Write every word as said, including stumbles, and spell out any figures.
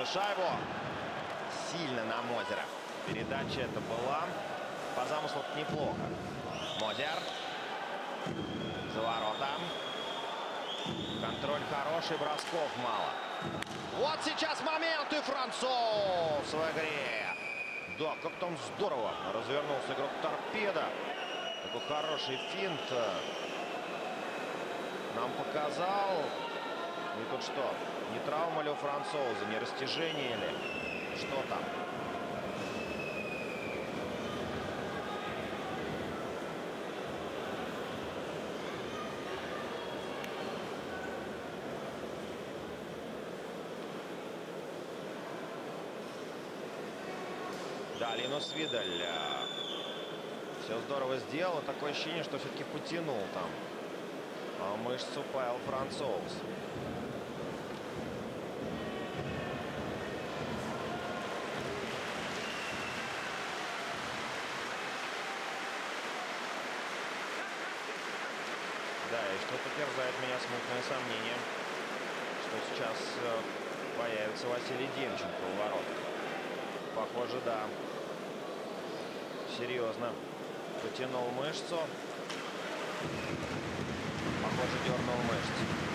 шайбу. Сильно на Мозера. Передача это была. По замыслу неплохо. Мозер. За ворота. Контроль хороший, бросков мало. Вот сейчас момент, и француз в игре. Да, как там здорово развернулся игрок Торпедо. Такой хороший финт нам показал. И тут что? Не травма ли у француза, не растяжение ли? Что там? Да, Линус Видаль все здорово сделал. Такое ощущение, что все-таки потянул там мышцу Павел Француз. Да, и что-то терзает меня смутное сомнение, что сейчас появится Василий Демченко у ворот. Похоже, да. Серьезно. Потянул мышцу. Похоже, дернул мышцу.